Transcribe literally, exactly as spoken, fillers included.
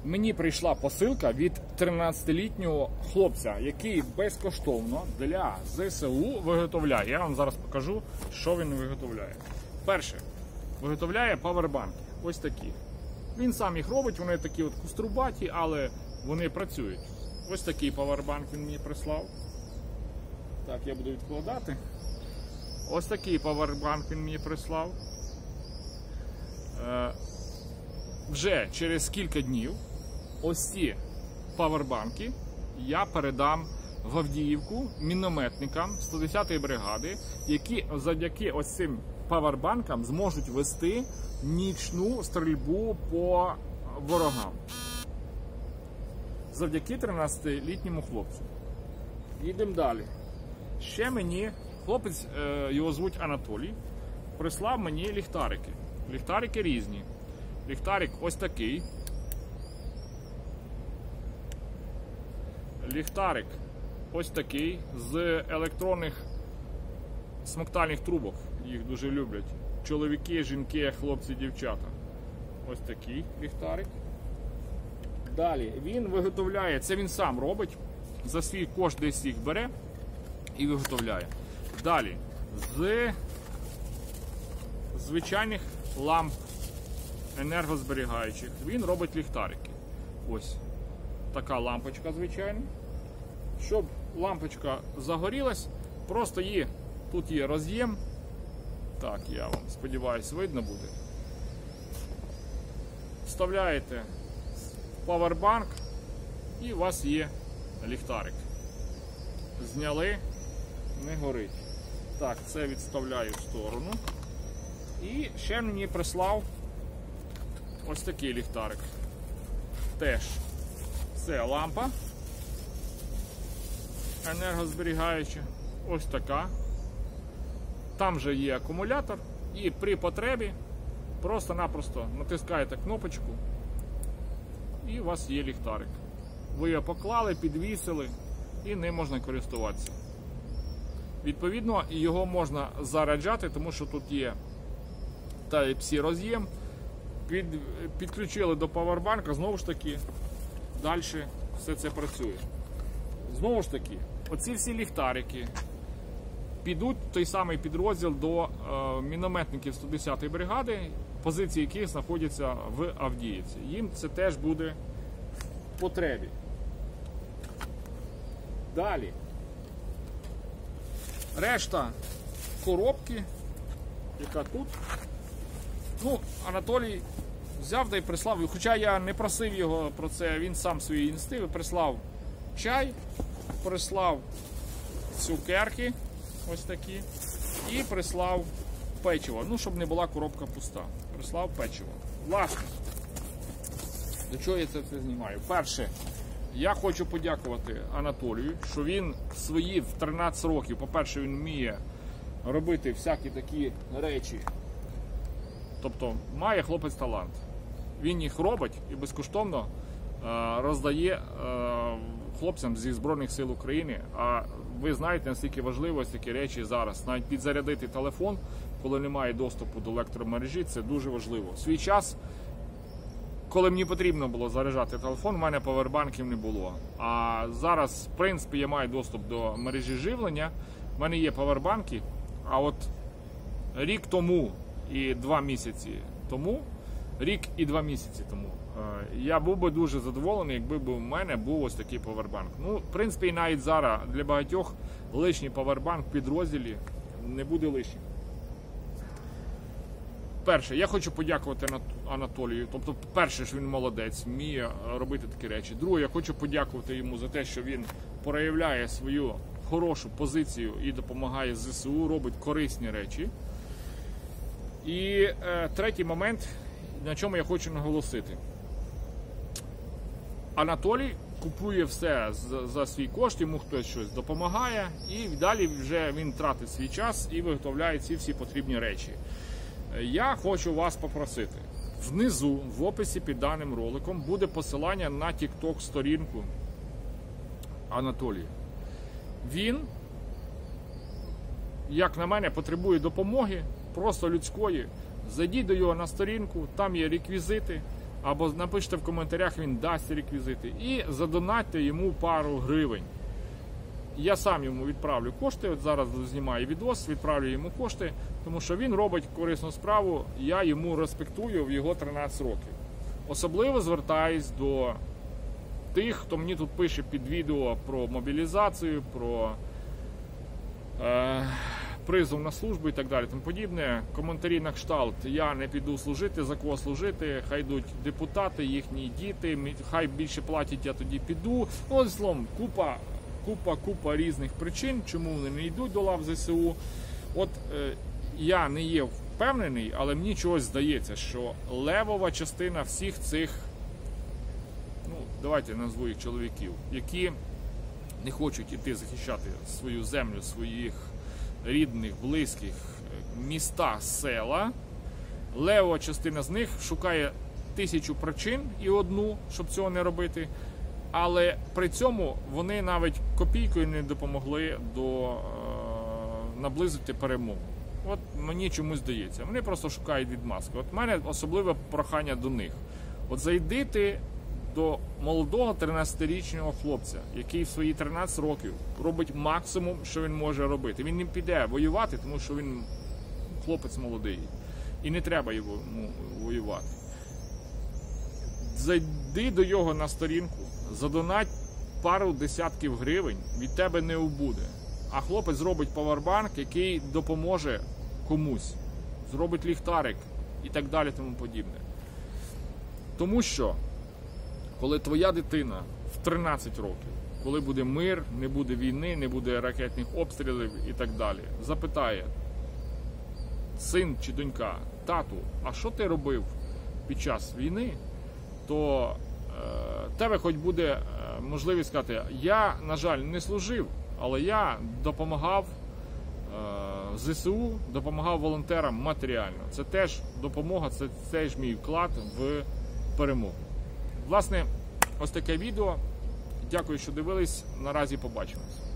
Мені прийшла посилка від тринадцятилітнього хлопця, який безкоштовно для ЗСУ виготовляє. Я вам зараз покажу, що він виготовляє. Перше, виготовляє павербанки. Ось такі. Він сам їх робить, вони такі от куструбаті, але вони працюють. Ось такий павербанк він мені прислав. Так, я буду відкладати. Ось такий павербанк він мені прислав. Е, вже через кілька днів ось ці павербанки я передам в Авдіївку мінометникам сто десятої бригади, які завдяки ось цим павербанкам зможуть вести нічну стрільбу по ворогам. Завдяки тринадцятилітньому хлопцю. Їдемо далі. Ще мені хлопець, його звуть Анатолій, прислав мені ліхтарики. Ліхтарики різні. Ліхтарик ось такий. Ліхтарик ось такий з електронних смоктальних трубок. Їх дуже люблять. Чоловіки, жінки, хлопці, дівчата. Ось такий ліхтарик. Далі він виготовляє, це він сам робить, за свій кошт десь їх бере і виготовляє. Далі з звичайних ламп енергозберігаючих він робить ліхтарики. Ось така лампочка звичайна. Щоб лампочка загорілась, просто є, тут є роз'єм. Так, я вам сподіваюся, видно буде. Вставляєте павербанк і у вас є ліхтарик. Зняли, не горить. Так, це відставляю в сторону. І ще мені прислав ось такий ліхтарик. Теж це лампа енергозберігаюча. Ось така. Там же є акумулятор. І при потребі просто-напросто натискаєте кнопочку і у вас є ліхтарик. Ви його поклали, підвісили і ним можна користуватися. Відповідно, його можна заряджати, тому що тут є Type-C роз'єм. Під, підключили до павербанка, знову ж таки, далі все це працює. Знову ж таки, оці всі ліхтарики підуть в той самий підрозділ до е, мінометників сто десятої бригади, позиції яких знаходяться в Авдіївці. Їм це теж буде в потребі. Далі. Решта коробки, яка тут. Ну, Анатолій взяв та й прислав, хоча я не просив його про це, він сам свої інстинкти, прислав чай, прислав цукерки, ось такі, і прислав печиво, ну, щоб не була коробка пуста. Прислав печиво. Власне, до чого я це, це знімаю? Перше, я хочу подякувати Анатолію, що він свої в тринадцять років, по-перше, він вміє робити всякі такі речі. Тобто має хлопець талант. Він їх робить і безкоштовно е, роздає е, хлопцям зі Збройних сил України. А ви знаєте, наскільки важливо такі речі зараз. Навіть підзарядити телефон, коли немає доступу до електромережі, це дуже важливо. В свій час, коли мені потрібно було заряджати телефон, у мене павербанків не було. А зараз, в принципі, я маю доступ до мережі живлення, в мене є павербанки, а от рік тому і два місяці тому, рік і два місяці тому, я був би дуже задоволений, якби у мене був ось такий павербанк. Ну, в принципі, і навіть зараз для багатьох лишній павербанк в підрозділі не буде лишнім. Перше, я хочу подякувати Анатолію. Тобто, перше, що він молодець, вміє робити такі речі. Друге, я хочу подякувати йому за те, що він проявляє свою хорошу позицію і допомагає ЗСУ, робить корисні речі. І е, третій момент, на чому я хочу наголосити. Anatolій купує все за, за свій кошт, йому хтось щось допомагає, і далі вже він тратить свій час і виготовляє ці всі потрібні речі. Я хочу вас попросити. Внизу, в описі під даним роликом, буде посилання на TikTok-сторінку Анатолія. Він, як на мене, потребує допомоги, просто людської. Зайдіть до його на сторінку, там є реквізити, або напишіть в коментарях, він дасть реквізити, і задонатьте йому пару гривень. Я сам йому відправлю кошти, от зараз знімаю відос, відправлю йому кошти, тому що він робить корисну справу, я йому респектую в його тринадцять років. Особливо звертаюсь до тих, хто мені тут пише під відео про мобілізацію, про е, призов на службу і так далі, тому подібне. Коментарі на кшталт «я не піду служити, за кого служити, хай йдуть депутати, їхні діти, хай більше платять, я тоді піду». Ну, словом, купа, купа, купа різних причин, чому вони не йдуть до лав ЗСУ. От е, я не є впевнений, але мені чогось здається, що левова частина всіх цих, ну, давайте назву їх чоловіків, які не хочуть іти захищати свою землю, своїх рідних, близьких, міста, села, левова частина з них шукає тисячу причин і одну, щоб цього не робити, але при цьому вони навіть копійкою не допомогли до е, наблизити перемогу. От мені чомусь здається. Вони просто шукають відмазки. От в мене особливе прохання до них. От зайдите до молодого тринадцятирічного хлопця, який в свої тринадцять років робить максимум, що він може робити. Він не піде воювати, тому що він хлопець молодий. І не треба йому воювати. Зайди до його на сторінку, задонать пару десятків гривень, від тебе не убуде. А хлопець зробить павербанк, який допоможе комусь. Зробить ліхтарик і так далі, тому подібне. Тому що, коли твоя дитина в тринадцять років, коли буде мир, не буде війни, не буде ракетних обстрілів і так далі, запитає син чи донька: тату, а що ти робив під час війни, то е, тебе хоч буде е, можливість сказати: я, на жаль, не служив, але я допомагав е, ЗСУ, допомагав волонтерам матеріально. Це теж допомога, це теж мій вклад в перемогу. Власне, ось таке відео. Дякую, що дивились. Наразі побачимось.